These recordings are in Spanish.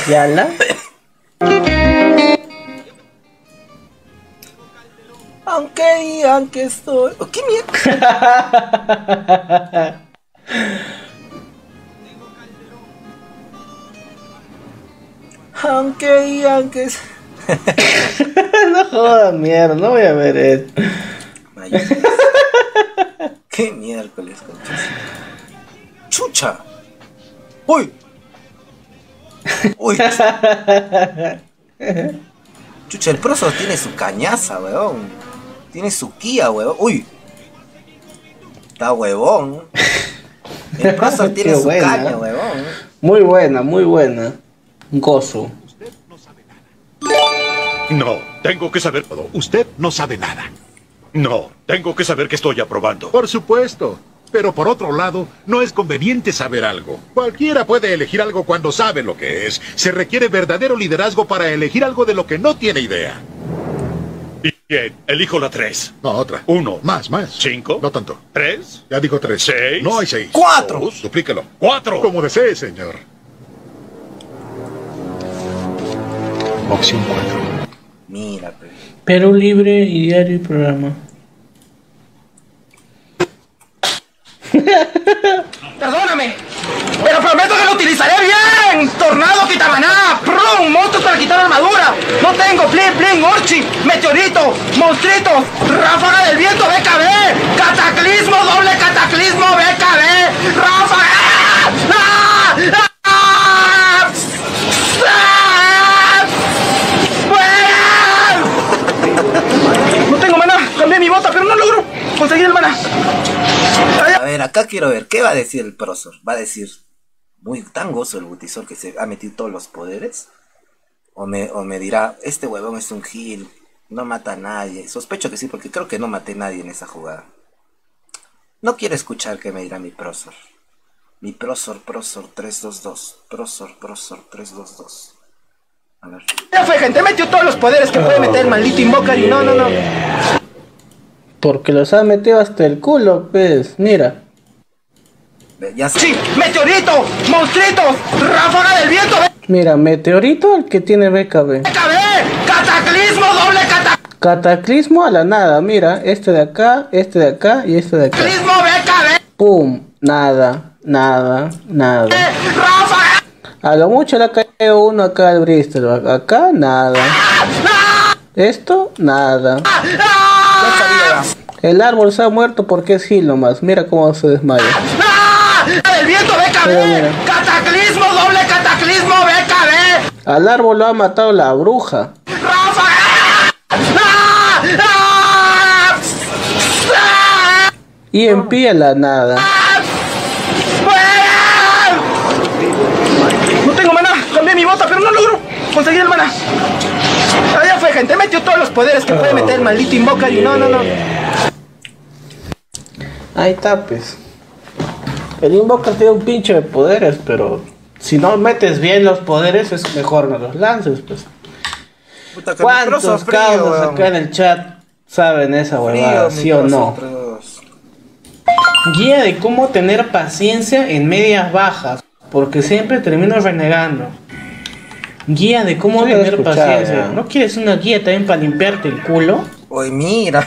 ¿Yala? Aunque estoy... Oh, ¿qué mierda? aunque... No jodas, mierda, no voy a ver esto. ¿Qué miércoles, conchas? ¡Chucha! ¡Uy! ¡Uy! Chucha, el proso tiene su cañaza, weón. Tiene su Kia, weón. ¡Uy! Está huevón. El proso tiene su caña, weón. Muy buena, muy buena. Gozo. No, tengo que saber todo. Usted no sabe nada. No, tengo que saber que estoy aprobando. Por supuesto. Pero por otro lado, no es conveniente saber algo. Cualquiera puede elegir algo cuando sabe lo que es. Se requiere verdadero liderazgo para elegir algo de lo que no tiene idea. Bien, elijo la 3. No, otra. 1. Más. 5. No tanto. 3. Ya dijo 3. 6. No hay 6. 4. Duplíquelo. 4. Como desee, señor. Opción 4. Mira, Perú Libre y Diario y Programa. Perdóname, pero prometo que lo utilizaré bien. Tornado, quitamaná, prum, monstruos para quitar armadura. No tengo, blin, orchi, meteorito, monstruito, ráfaga del viento, BKB, cataclismo, doble cataclismo, BKB, ráfaga. ¡Ah! ¡Ah! ¡Ah! ¡Ah! No tengo maná, cambié mi bota, pero no logro conseguir el maná. A ver, acá quiero ver, ¿qué va a decir el profesor? ¿Va a decir muy tan gozo el Butisor que se ha metido todos los poderes? ¿O me dirá, este huevón es un gil, no mata a nadie? Sospecho que sí, porque creo que no maté a nadie en esa jugada. No quiero escuchar qué me dirá mi profesor. Mi profesor 322. Profesor 322. A ver. Ya fue, gente, metió todos los poderes que puede meter el maldito Invocar y no. Porque los ha metido hasta el culo, pues, mira. Ya sé. Sí, meteorito, monstruito, ráfaga del viento. Mira, meteorito el que tiene BKB. BKB, cataclismo, doble cataclismo a la nada, mira, este de acá y este de acá. cataclismo, BKB. Pum, nada. Ráfaga. A lo mucho le ha caído uno acá al Bristol, acá nada. Esto, nada. El árbol se ha muerto porque es gil nomás. Mira cómo se desmaya. ¡El viento, BKB! ¡Cataclismo, doble cataclismo, BKB! Al árbol lo ha matado la bruja. Y en pie la nada. No tengo maná. Cambié mi bota, pero no logro conseguir el maná. Ya fue, gente. Metió todos los poderes que puede meter el maldito Invocar y no. Ahí está, pues. El Invocar tiene un pinche de poderes, pero si no metes bien los poderes es mejor no los lances, pues. Puta, ¿Cuántos cabros acá en el chat saben esa huevada, sí o no? Guía de cómo tener paciencia en medias bajas, porque siempre termino renegando. Guía de cómo tener paciencia. ¿No quieres una guía también para limpiarte el culo? Oye, mira.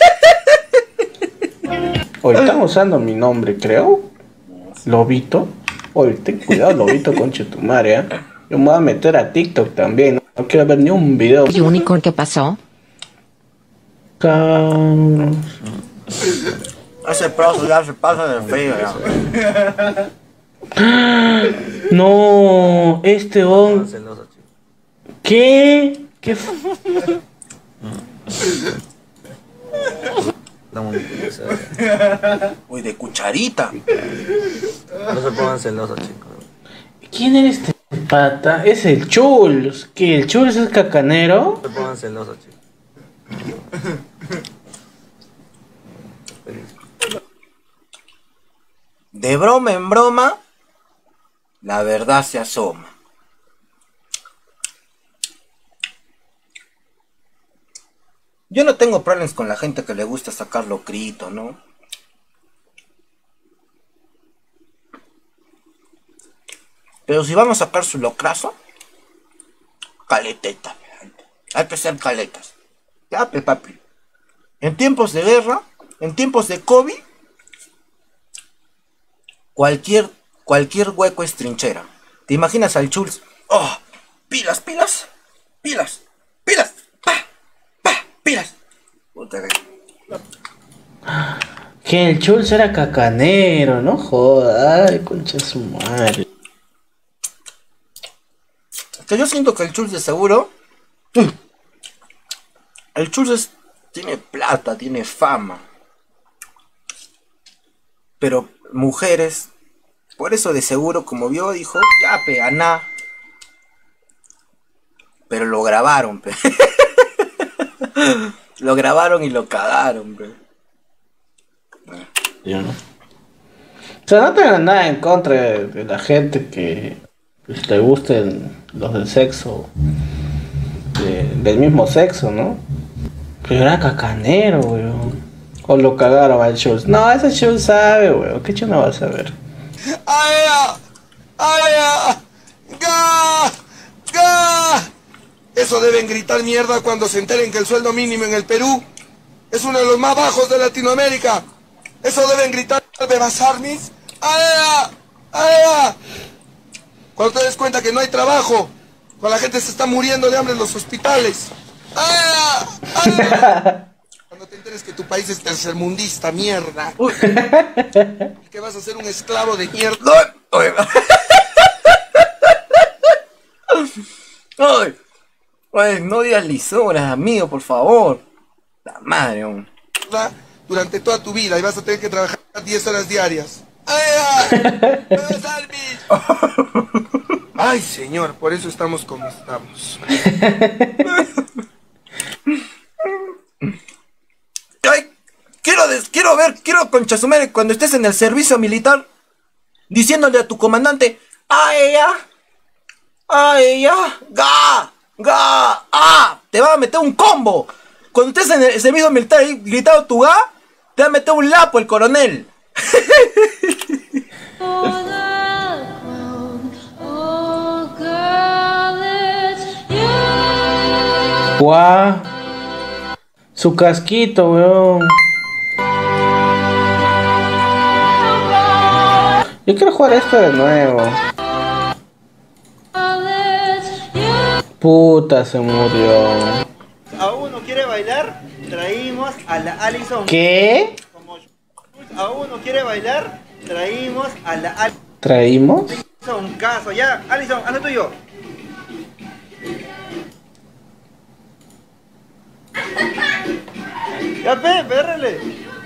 Hoy están usando mi nombre, creo. Lobito. Oye, ten cuidado, Lobito, concha tu madre, ¿eh? Yo me voy a meter a TikTok también. No quiero ver ni un video. ¿Y Unicorn qué pasó? Cabros. Ese proso ya se pasa de frío ya. No, este on. ¿Qué? ¿Qué? Uy, de cucharita. No se pongan celosos, chicos. ¿Quién era este pata? Es el Chuls. ¿Qué? ¿El Chuls es cacanero? No se pongan celosos, chicos. De broma en broma, la verdad se asoma. Yo no tengo problemas con la gente que le gusta sacar locrito, ¿no? Pero si vamos a sacar su locrazo, caleteta. Hay que ser caletas. Ya, pe, papi. En tiempos de guerra, en tiempos de COVID, cualquier hueco es trinchera. ¿Te imaginas al Chulz? ¡Oh! ¡Pilas, pilas! ¡Pilas! ¡Pilas! ¡Pa! ¡Pa! ¡Pilas! Puta que... Que el Chulz era cacanero, no joda, ay, concha su madre. Que yo siento que el Chulz de seguro... El Chulz tiene plata, tiene fama. Pero mujeres... Por eso de seguro, como vio, dijo, ya, pe, aná. Pero lo grabaron, pe. Lo grabaron y lo cagaron, pe. Yo no. O sea, no tengo nada en contra de la gente que pues, le gusten los del sexo, del mismo sexo, ¿no? Pero era cacanero, weón. O lo cagaron al Schultz. No, ese Schultz sabe, weón. ¿Qué chulo no va a saber? ¡Aya! ¡Aya! ¡Ga! ¡Ga! Eso deben gritar mierda cuando se enteren que el sueldo mínimo en el Perú es uno de los más bajos de Latinoamérica. Eso deben gritar Bebasarmis. ¡Aya! ¡Aya! Cuando te des cuenta que no hay trabajo, cuando la gente se está muriendo de hambre en los hospitales. ¡Aya! ¡Aya! Cuando te enteres que tu país es tercermundista, mierda. Y que vas a ser un esclavo de mierda. ¡Ay! Ay, no digas lisuras, amigo, por favor. La madre, hombre. Durante toda tu vida y vas a tener que trabajar 10 horas diarias. ¡Ay! Ay, señor, por eso estamos como estamos. Ay, quiero concha su madre, cuando estés en el servicio militar, diciéndole a tu comandante, ¡a ella! ¡Ga! ¡Ga! ¡Ah! Te va a meter un combo. Cuando estés en el servicio militar y gritando tu ga, te va a meter un lapo el coronel. Guau. Su casquito, weón. Yo quiero jugar esto de nuevo. Puta, se murió. ¿Aún no quiere bailar? Traímos a la Alison. ¿Qué? ¿Aún no quiere bailar? Traímos a la ¿Traímos? Alison Caso. Ya, Alison, haz lo tuyo. Ya, pérrele.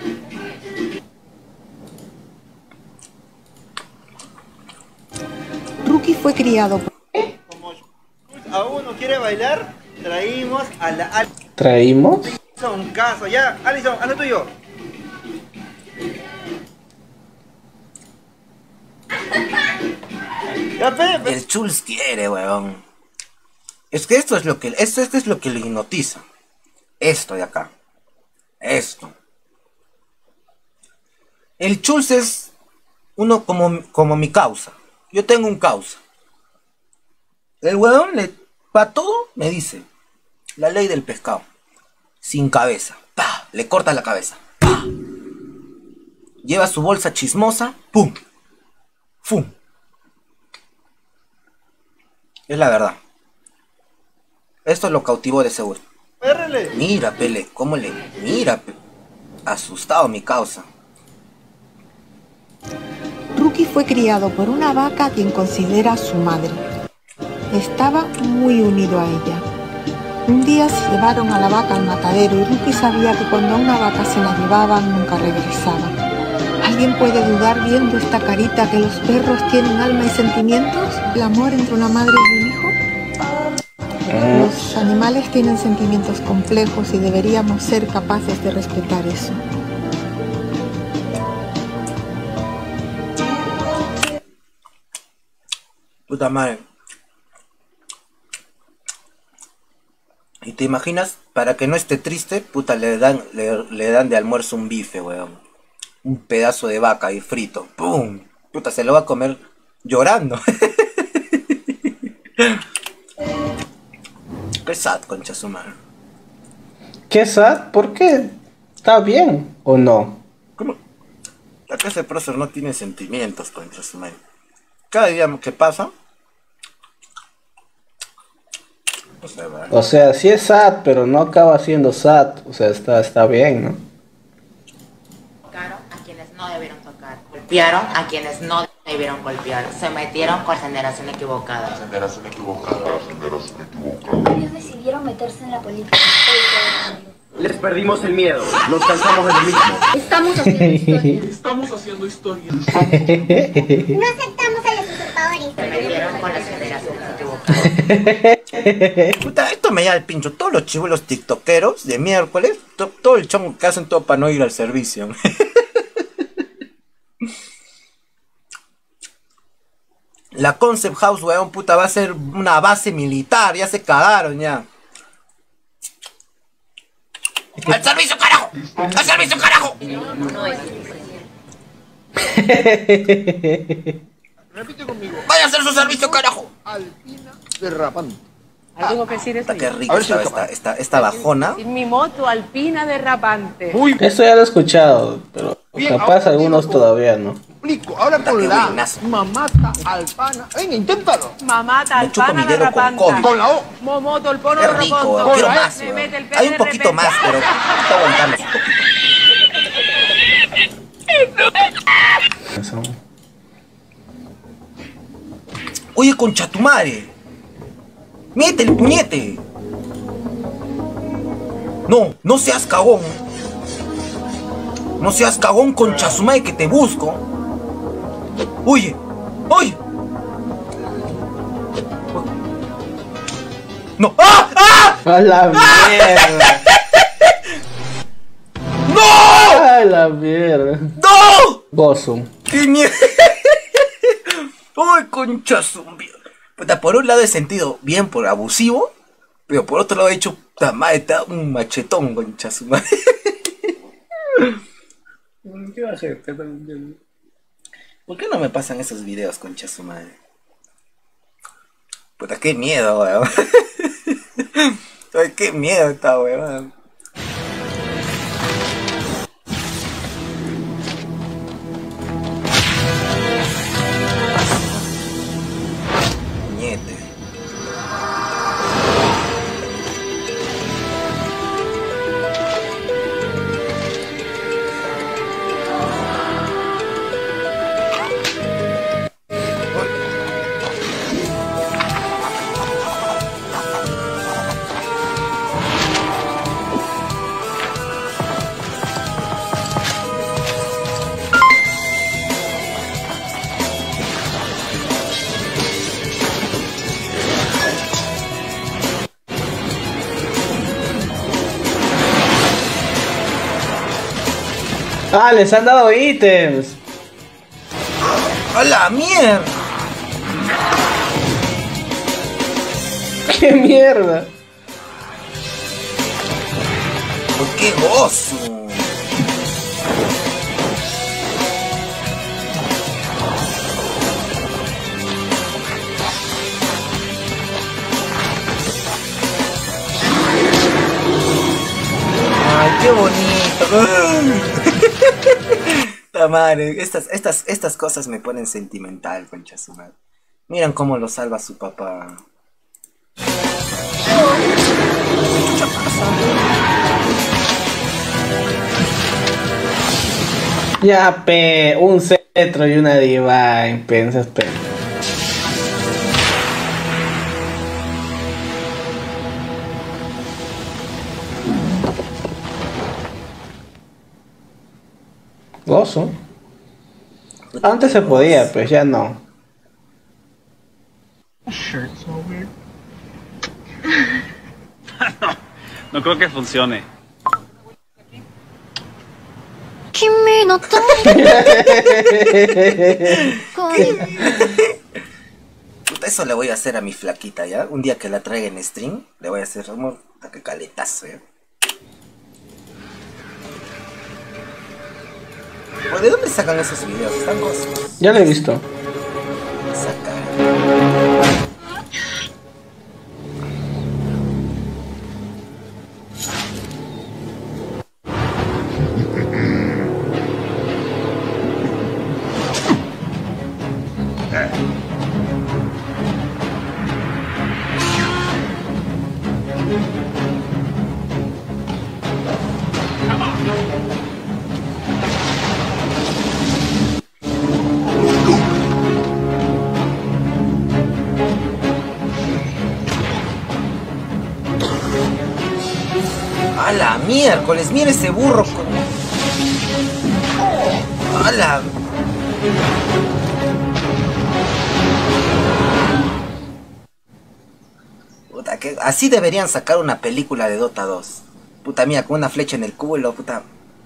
Rookie fue criado por... ¿Aún no quiere bailar? Traímos a la ¿Traímos? Alison Caso. Ya, Alison, haz lo tuyo. Ya, El Chulz quiere, weón. Es que esto es lo que le hipnotiza. Esto de acá. Esto. El Chulz es uno como mi causa. Yo tengo un causa. El weón para todo me dice la ley del pescado. Sin cabeza. ¡Pah! Le corta la cabeza. ¡Pah! Lleva su bolsa chismosa. ¡Pum! ¡Fum! Es la verdad. Esto lo cautivó de seguro. Pérrele. Mira, Pele, cómo le... Mira, asustado mi causa. Rookie fue criado por una vaca a quien considera su madre. Estaba muy unido a ella. Un día se llevaron a la vaca al matadero y Rookie sabía que cuando a una vaca se la llevaban nunca regresaba. ¿Alguien puede dudar viendo esta carita que los perros tienen alma y sentimientos? ¿El amor entre una madre y un hijo? Los animales tienen sentimientos complejos y deberíamos ser capaces de respetar eso. Puta madre. ¿Y te imaginas? Para que no esté triste, puta, le dan de almuerzo un bife, weón. Un pedazo de vaca ahí frito. ¡Pum! Puta, se lo va a comer llorando. Pesad, concha su madre. ¿Qué sad? ¿Por qué? ¿Está bien o no? ¿Cómo? Acá ese prócer no tiene sentimientos, concha su madre. Cada día que pasa... O sea, sí es sad, pero no acaba siendo sad. O sea, está bien, ¿no? Tocaron a quienes no debieron tocar. Golpearon a quienes no debieron golpear. Se metieron con la generación equivocada. Ellos decidieron meterse en la política. Les perdimos el miedo. Nos cansamos de lo mismo. Estamos haciendo historia. Estamos haciendo historia. No aceptamos a los usurpadores. Se metieron con las generaciones equivocadas. Puta, esto me da el pincho. Todos los chivolos tiktokeros de miércoles, todo el chongo que hacen todo para no ir al servicio. La Concept House, weón, puta, va a ser una base militar. Ya se cagaron, ya. ¡Al servicio, carajo! ¡Al servicio, carajo! Repite conmigo. ¡Vaya a hacer su servicio, carajo! Alpina derrapante. Tengo que decir eso. Qué rico esta bajona. Mi moto alpina derrapante. Eso ya lo he escuchado, pero Bien, capaz ahora algunos digo, todavía no. Explico, ahora con la mamata alpana. Venga, inténtalo. Mamata Me chupo alpana mi dedo con derrapante. COVID. Con la O. Momoto el pono Qué rico, rocondo. quiero más. Me weón. mete el Hay un pene de poquito repente. más, pero está aguantando un poquito. Eso. Oye, concha tu madre. Mete el puñete. No, no seas cagón. No seas cagón, concha su madre, que te busco. Oye, oye. No. ¡Ah! ¡Ah! ¡A la mierda! ¡No! ¡A la mierda! ¡No! Gozo. ¡Qué mierda! ¡Ay, concha su madre! Puta, por un lado he sentido bien por abusivo, pero por otro lado he hecho, puta madre, está un machetón, concha su madre. ¿Qué va a hacer? ¿Por qué no me pasan esos videos, concha su madre? Puta, qué miedo, weón. Ay, qué miedo esta weón. Puñete. ¡Ah, les han dado ítems! ¡A la mierda! ¡Qué mierda! ¡Qué gozo! ¡Ay, qué bonito! La madre, estas cosas me ponen sentimental, concha su madre. Miran cómo lo salva su papá. Ya, un cetro y una divine, pensas, Gozo. Antes se podía, pues ya no. No creo que funcione. Puta, eso le voy a hacer a mi flaquita, ¿ya? Un día que la traiga en stream, le voy a hacer amor, puta, que caletazo, ¿ya? ¿De dónde sacan esos videos? Están cosas. Ya lo he visto. A la miércoles, mira ese burro. A la... Puta, que así deberían sacar una película de Dota 2. Puta mía, con una flecha en el culo, puta.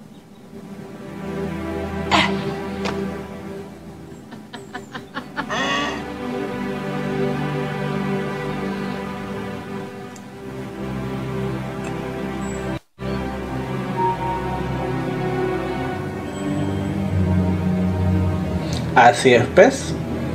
Así es, pues.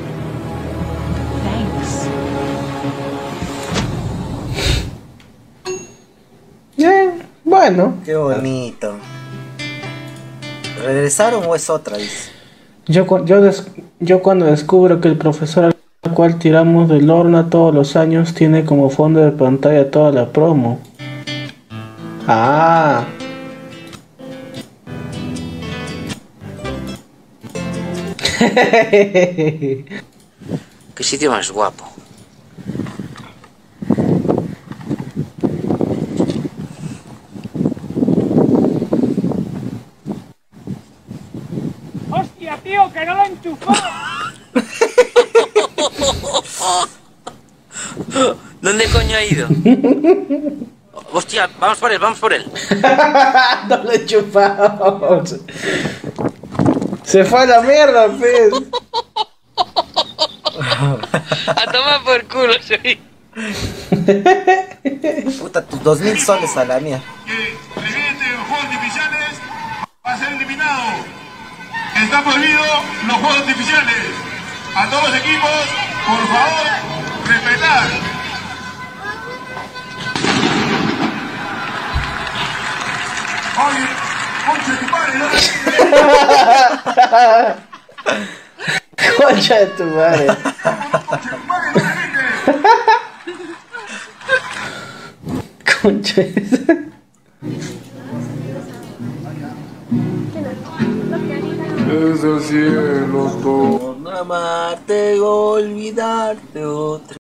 Bien, bueno. Qué bonito. ¿Regresaron o es otra? Dice. Yo cuando descubro que el profesor al cual tiramos del horno todos los años tiene como fondo de pantalla toda la promo. Ah. Qué sitio más guapo. ¡Hostia, tío, que no lo he enchufado! ¿Dónde coño ha ido? Hostia, vamos por él, vamos por él. No lo he chupado. Se fue a la mierda, pues. A tomar por culo, soy. Puta, tus 2000 soles a la mía. Que regrese en los juegos artificiales va a ser eliminado. Está prohibido los juegos artificiales. A todos los equipos, por favor, respetar. Oye, concha de tu madre, no Concha de tu madre. Concha de tu madre. Desde el cielo todo. Por amarte, golpe.